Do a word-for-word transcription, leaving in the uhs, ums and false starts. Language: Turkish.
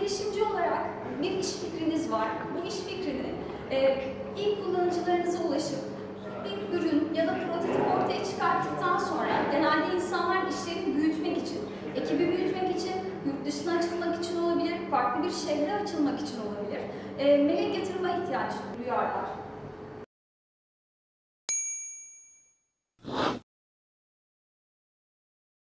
girişimci olarak bir iş fikriniz var. Bu iş fikrini e, ilk kullanıcılarınıza ulaşıp bir ürün ya da prototip ortaya çıkarttıktan sonra genelde insanlar işlerini büyütmek için, ekibi büyütmek için, yurt dışına açılmak için olabilir, farklı bir şehre açılmak için olabilir, e, melek yatırıma ihtiyaç duyarlar.